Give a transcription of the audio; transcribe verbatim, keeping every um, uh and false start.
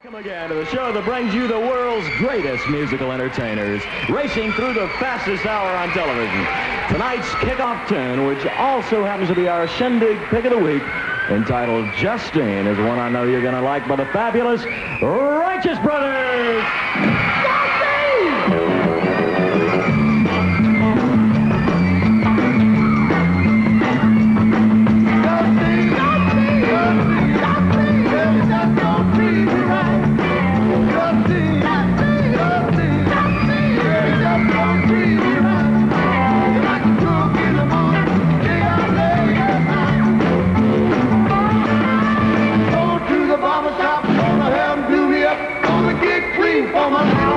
Welcome again to the show that brings you the world's greatest musical entertainers, racing through the fastest hour on television. Tonight's kickoff tune, which also happens to be our Shindig pick of the week, entitled Justine, is one I know you're going to like, by the fabulous Righteous Brothers. Justine! For my